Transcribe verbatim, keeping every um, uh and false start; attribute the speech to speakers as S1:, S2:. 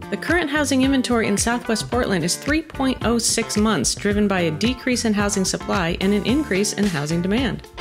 S1: The current housing inventory in Southwest Portland is three point oh six months, driven by a decrease in housing supply and an increase in housing demand.